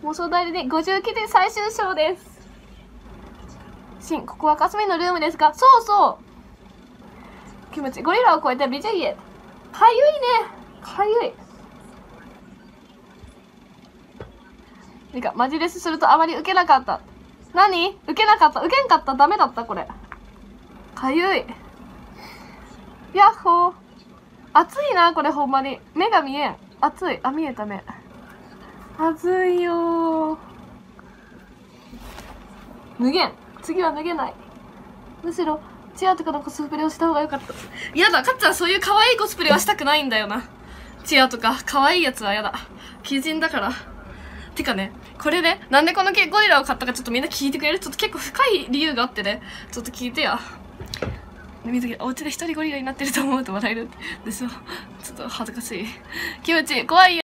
妄想代理で59点最終章です。ここはかすみのルームですが、そうそう、気持ちゴリラを超えて美女家。かゆいね、かゆい。てかマジレスするとあまり受けなかった。何受けなかった、受けんかった、ダメだったこれ。かゆい。やっほー。暑いなこれ、ほんまに目が見えん。暑い。あ、見えた目。暑いよー。脱げん。次は脱げない。むしろチアとかのコスプレをした方がよかった。やだ、かっちゃんそういう可愛いコスプレはしたくないんだよな。チアとか可愛いやつはやだ。鬼人だから。てかね、これね、なんでこのゴリラを買ったかちょっとみんな聞いてくれる？ちょっと結構深い理由があってね、ちょっと聞いてや。水着、お家で一人ゴリラになってると思うと笑えるでしょ。ちょっと恥ずかしい。気持ちいい。怖いよ。